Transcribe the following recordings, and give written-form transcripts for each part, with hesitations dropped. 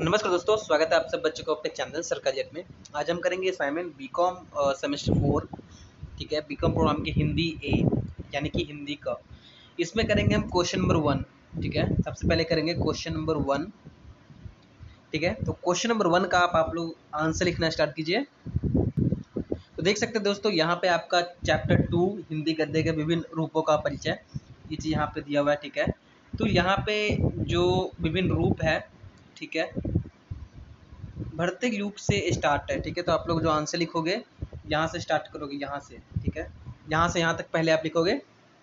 नमस्कार दोस्तों, स्वागत है आप सब बच्चों को अपने चैनल सरकारियत में। आज हम करेंगे असाइनमेंट बीकॉम सेमेस्टर 4, ठीक है। बीकॉम प्रोग्राम की हिंदी ए यानी कि हिंदी का। इसमें करेंगे हम क्वेश्चन नंबर 1, ठीक है। सबसे पहले करेंगे क्वेश्चन नंबर 1, ठीक है। तो क्वेश्चन नंबर 1 का आप लोग आंसर लिखना स्टार्ट कीजिए। तो देख सकते हैं दोस्तों, यहाँ पे आपका चैप्टर 2 हिंदी गद्य के विभिन्न रूपों का परिचय, ये चीज़ यहाँ पे दिया हुआ है, ठीक है। तो यहाँ पे जो विभिन्न रूप है, ठीक है, भर्तृ युग से स्टार्ट है, ठीक है। तो आप लोग जो आंसर लिखोगे यहाँ से स्टार्ट करोगे, यहाँ से, ठीक है। यहाँ से यहाँ तक पहले आप लिखोगे।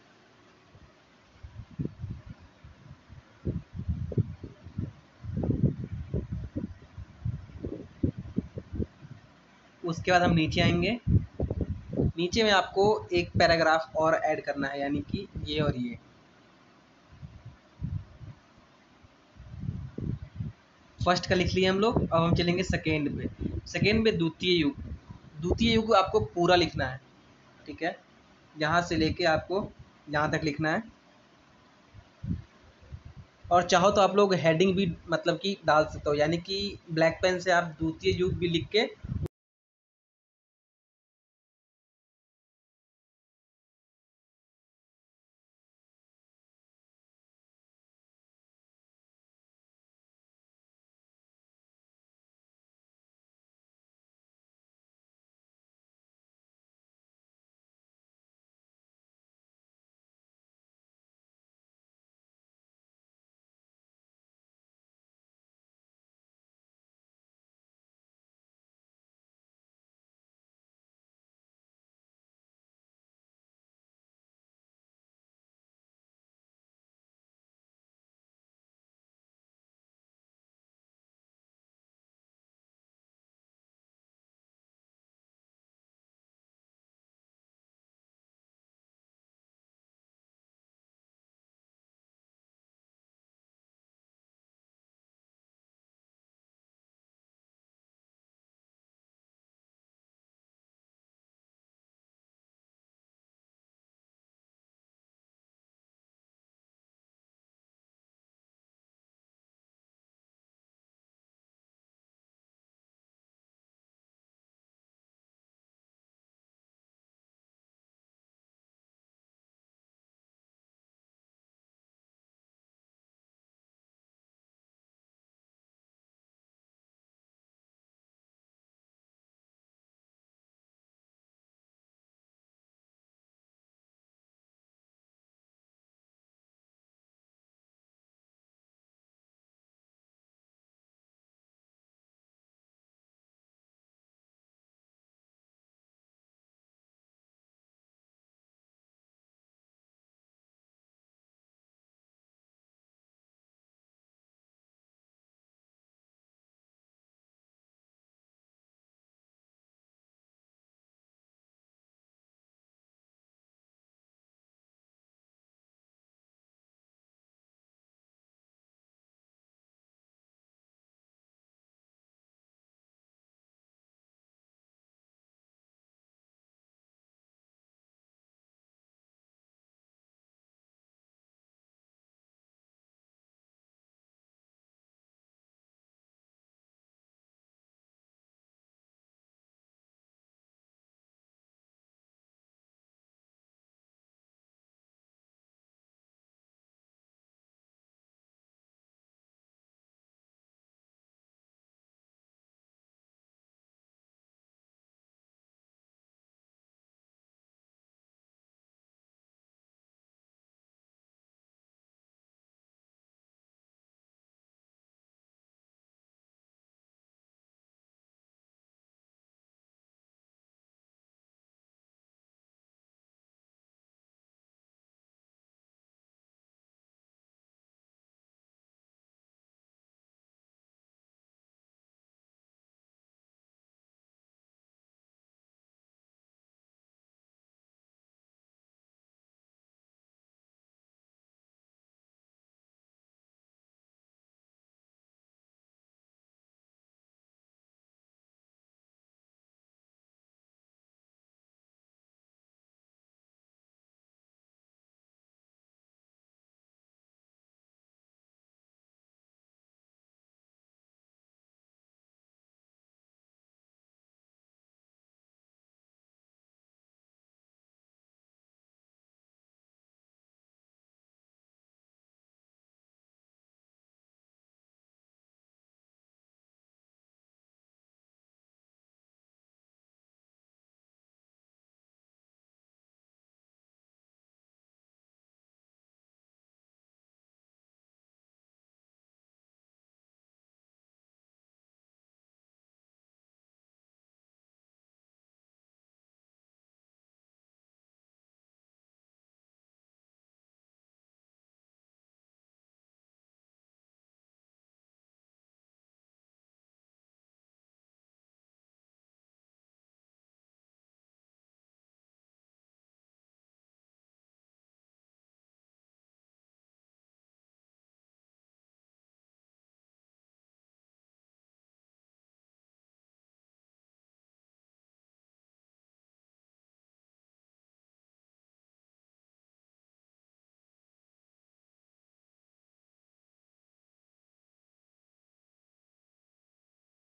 उसके बाद हम नीचे आएंगे। नीचे में आपको एक पैराग्राफ और ऐड करना है, यानी कि ये और ये। फर्स्ट का लिख लिए हम लोग। अब हम चलेंगे सेकेंड पे। सेकेंड में द्वितीय युग। द्वितीय युग आपको पूरा लिखना है, ठीक है। यहाँ से लेके आपको यहाँ तक लिखना है। और चाहो तो आप लोग हेडिंग भी मतलब कि डाल सकते हो, यानी कि ब्लैक पेन से आप द्वितीय युग भी लिख के